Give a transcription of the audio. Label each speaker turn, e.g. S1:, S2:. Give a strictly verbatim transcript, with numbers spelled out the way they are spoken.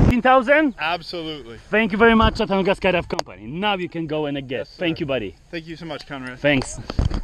S1: seventeen thousand?
S2: Absolutely.
S1: Thank you very much, Chattanooga Skydive Company. Now you can go and get.
S2: Yes,
S1: Thank
S2: sir.
S1: you, buddy.
S2: Thank you so much, Conrad.
S1: Thanks.